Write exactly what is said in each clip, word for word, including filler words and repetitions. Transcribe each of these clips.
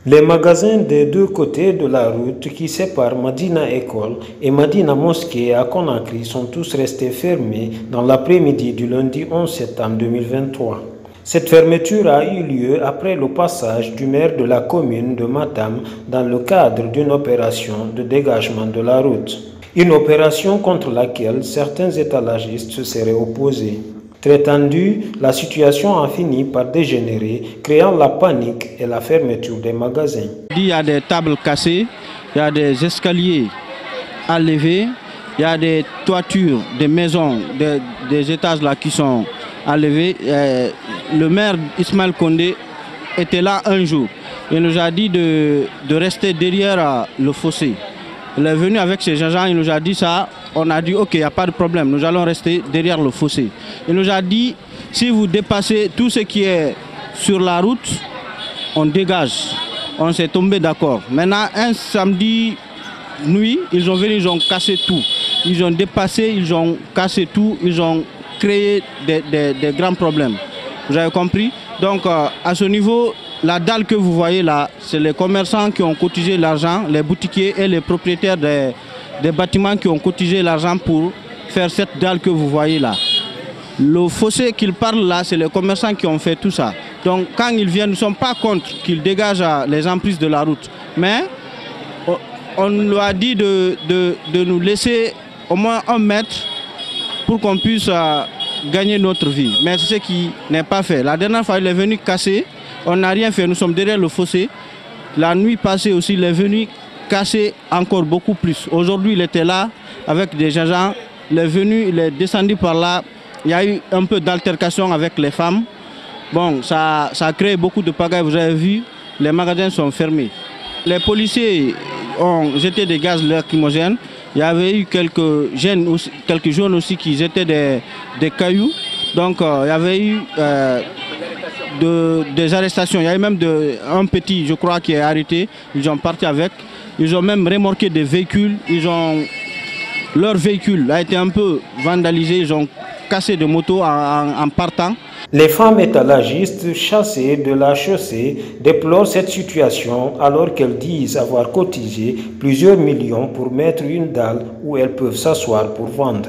Les magasins des deux côtés de la route qui séparent Madina École et Madina Mosquée à Conakry sont tous restés fermés dans l'après-midi du lundi onze septembre deux mille vingt-trois. Cette fermeture a eu lieu après le passage du maire de la commune de Matam dans le cadre d'une opération de dégagement de la route. Une opération contre laquelle certains étalagistes se seraient opposés. Très tendue, la situation a fini par dégénérer, créant la panique et la fermeture des magasins. Il y a des tables cassées, il y a des escaliers à lever, il y a des toitures des maisons, des, des étages là qui sont à lever. Euh, le maire Ismaël Condé était là un jour. Il nous a dit de, de rester derrière le fossé. Il est venu avec ses agents, il nous a dit ça. On a dit ok, il n'y a pas de problème, nous allons rester derrière le fossé. Il nous a dit, si vous dépassez tout ce qui est sur la route, on dégage. On s'est tombé d'accord. Maintenant, un samedi nuit, ils ont venu, ils ont cassé tout. Ils ont dépassé, ils ont cassé tout, ils ont créé des, des, des grands problèmes. Vous avez compris? Donc, euh, à ce niveau, la dalle que vous voyez là, c'est les commerçants qui ont cotisé l'argent, les boutiquiers et les propriétaires des... des bâtiments qui ont cotisé l'argent pour faire cette dalle que vous voyez là. Le fossé qu'il parle là, c'est les commerçants qui ont fait tout ça. Donc quand ils viennent, nous ne sommes pas contre qu'ils dégagent les emprises de la route. Mais on leur a dit de, de, de nous laisser au moins un mètre pour qu'on puisse euh, gagner notre vie. Mais c'est ce qui n'est pas fait. La dernière fois, il est venu casser, on n'a rien fait, nous sommes derrière le fossé. La nuit passée aussi, il est venu cassé encore beaucoup plus. Aujourd'hui, il était là avec des agents. Il est venu, il est descendu par là. Il y a eu un peu d'altercation avec les femmes. Bon, ça, ça a créé beaucoup de pagaille. Vous avez vu, les magasins sont fermés. Les policiers ont jeté des gaz lacrymogènes. Il y avait eu quelques jeunes aussi, quelques jeunes aussi qui jetaient des, des cailloux. Donc, euh, il y avait eu euh, de, des arrestations. Il y avait même de, un petit, je crois, qui est arrêté. Ils ont parti avec. Ils ont même remorqué des véhicules, ils ont... leur véhicule a été un peu vandalisé, ils ont cassé des motos en, en, en partant. Les femmes étalagistes chassées de la chaussée déplorent cette situation alors qu'elles disent avoir cotisé plusieurs millions pour mettre une dalle où elles peuvent s'asseoir pour vendre.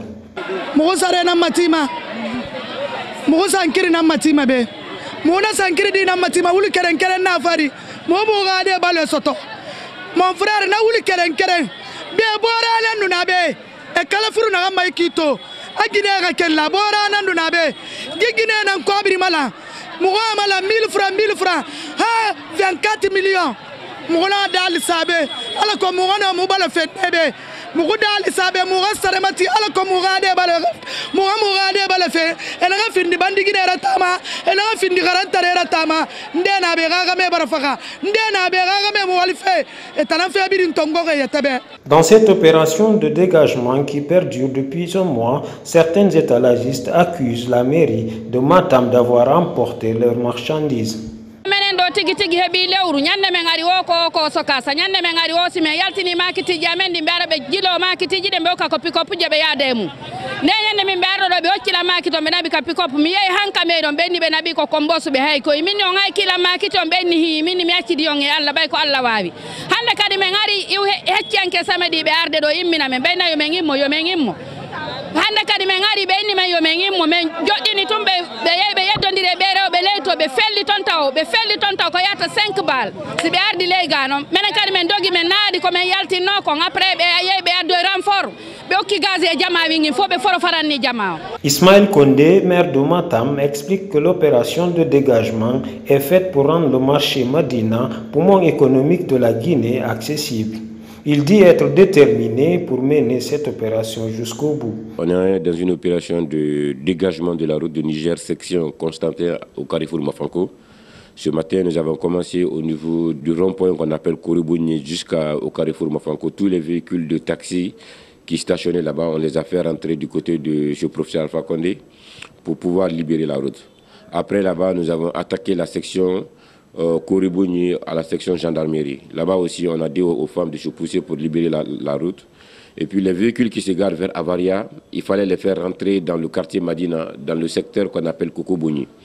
Mon frère na wuli keren keren be bora na nuna be e kala furu na ma kito agine ga ken la bora na nuna be gigine na ko biri mala mugo mala mille francs mille francs ha vingt-quatre millions mugo na dal sabe ala ko mugo na mu bala fet be mugo dal sabe mugo saremati ala ko mugo de bala mugo mugo de bala fe ena ga findi bandi gine ratama ena ga findi garantare ratama ndena be ga ga me barafaka ndena be ga ga me mu walife etana fe birin tongo ga yatabe. Dans cette opération de dégagement qui perdure depuis un mois, certains étalagistes accusent la mairie de Matam d'avoir emporté leurs marchandises. Tigi tigi hebi lewru nyande men ari wo ko ko sokasa nyande men ari wo sime yaltini makiti jamen di mbara be jilo makiti jide be ko pick up jabe yademu ne nyande min mbara do be okila makito be nabi ka pick up mi yey hanka me don benni be nabi ko kombosu be hay ko min on hay kila makito benni hi min mi acci di on e Allah bay ko Allah wawi hande kadi men ari iw heccianke samedi be arde do immina men bayna yo men immo yo men immo hande kadi men ari be inni men yo men immo men joddini tumbe be yey be yeddondire be rew be leyto be felli ton taw be felli ton taw ko yata cinq bal si be ardi leygano men kadi men dogi men naadi ko men yaltinno ko après be yey be addo renfort be okki gaz e jama wingi fo be foro faranni jama. Ismaël Condé, maire de Matam, explique que l'opération de dégagement est faite pour rendre le marché Madina, poumon économique de la Guinée, accessible. Il dit être déterminé pour mener cette opération jusqu'au bout. On est dans une opération de dégagement de la route de Niger, section Constantin au carrefour Mafanko. Ce matin, nous avons commencé au niveau du rond-point qu'on appelle Koribouni jusqu'au carrefour Mafanko. Tous les véhicules de taxi qui stationnaient là-bas, on les a fait rentrer du côté de ce professeur Alpha Condé pour pouvoir libérer la route. Après, là-bas, nous avons attaqué la section Euh, Koribouni à la section gendarmerie. Là-bas aussi, on a dit aux, aux femmes de se pousser pour libérer la, la route. Et puis les véhicules qui se garent vers Avaria, il fallait les faire rentrer dans le quartier Madina, dans le secteur qu'on appelle Kokobouni.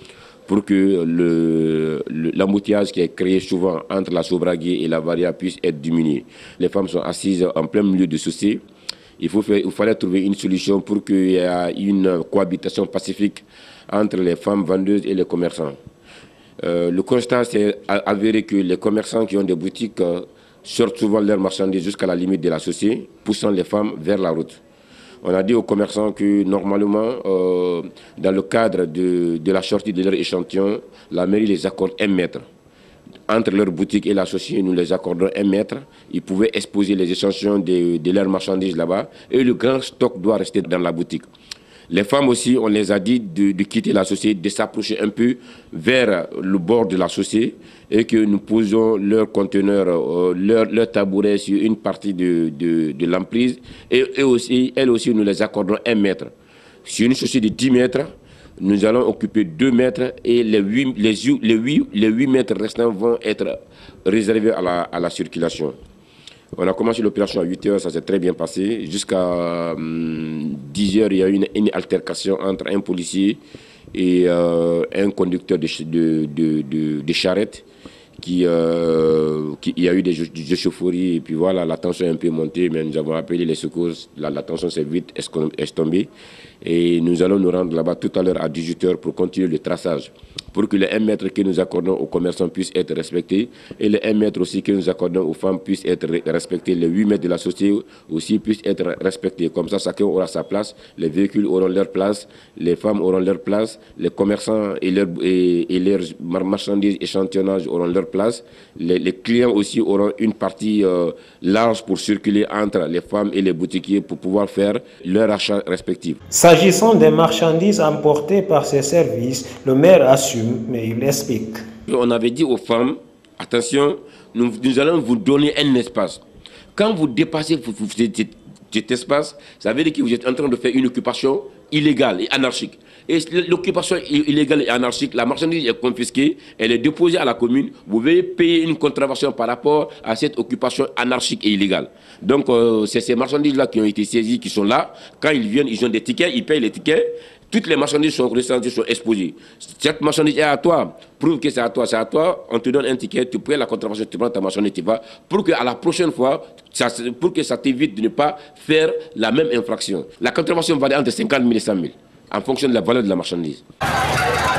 pour que l'embouteillage qui est créé souvent entre la Sobragué et la Varia puisse être diminué. Les femmes sont assises en plein milieu de chaussée. Il, faut faire, il fallait trouver une solution pour qu'il y ait une cohabitation pacifique entre les femmes vendeuses et les commerçants. Euh, le constat s'est avéré que les commerçants qui ont des boutiques euh, sortent souvent leurs marchandises jusqu'à la limite de la chaussée, poussant les femmes vers la route. On a dit aux commerçants que normalement, euh, dans le cadre de, de la sortie de leur échantillon, la mairie les accorde un mètre. Entre leur boutique et la chaussée, nous les accordons un mètre. Ils pouvaient exposer les échantillons de, de leurs marchandises là-bas et le grand stock doit rester dans la boutique. Les femmes aussi, on les a dit de, de quitter la chaussée, de s'approcher un peu vers le bord de la chaussée et que nous posons leurs conteneurs, euh, leurs leur tabourets sur une partie de, de, de l'emprise et, et aussi, elles aussi, nous les accordons un mètre. Sur une chaussée de dix mètres, nous allons occuper deux mètres et les huit, les, les huit, les huit mètres restants vont être réservés à la, à la circulation. On a commencé l'opération à huit heures, ça s'est très bien passé. Jusqu'à hum, dix heures, il y a eu une, une altercation entre un policier et euh, un conducteur de, de, de, de, de charrette. Qui, euh, qui, il y a eu des, des chaufferries et puis voilà, la tension est un peu montée, mais nous avons appelé les secours, la, la tension s'est vite estombée et nous allons nous rendre là-bas tout à l'heure à dix-huit heures pour continuer le traçage, pour que les un mètre que nous accordons aux commerçants puissent être respectés et les un mètre aussi que nous accordons aux femmes puissent être respectés, les huit mètres de la société aussi puissent être respectés. Comme ça, chacun aura sa place, les véhicules auront leur place, les femmes auront leur place, les commerçants et, leur, et, et leurs marchandises échantillonnage auront leur place. Les, les clients aussi auront une partie euh, large pour circuler entre les femmes et les boutiquiers pour pouvoir faire leur achat respectif. S'agissant des marchandises importées par ces services, le maire assume, mais il explique. On avait dit aux femmes, attention, nous, nous allons vous donner un espace. Quand vous dépassez cet espace, ça veut dire que vous êtes en train de faire une occupation illégale et anarchique. Et l'occupation illégale et anarchique, la marchandise est confisquée, elle est déposée à la commune, vous devez payer une contravention par rapport à cette occupation anarchique et illégale. Donc euh, c'est ces marchandises-là qui ont été saisies, qui sont là. Quand ils viennent, ils ont des tickets, ils payent les tickets. Toutes les marchandises sont recensées, sont exposées. Cette marchandise est à toi, prouve que c'est à toi, c'est à toi, on te donne un ticket, tu payes la contravention, tu prends ta marchandise, tu vas, pour que à la prochaine fois, ça, pour que ça t'évite de ne pas faire la même infraction. La contravention va aller entre cinquante mille et cent mille, en fonction de la valeur de la marchandise.